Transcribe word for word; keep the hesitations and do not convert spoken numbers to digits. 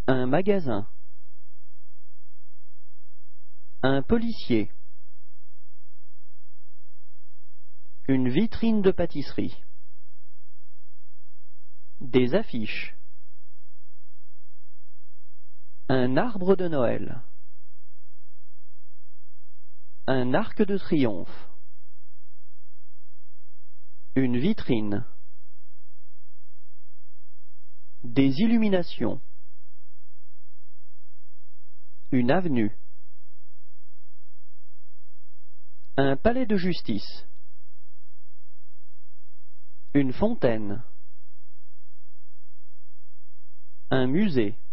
Un magasin. Un policier. Une vitrine de pâtisserie. Des affiches. Un arbre de Noël. Un arc de triomphe. Une vitrine. Des illuminations. Une avenue. Un palais de justice. Une fontaine. Un musée.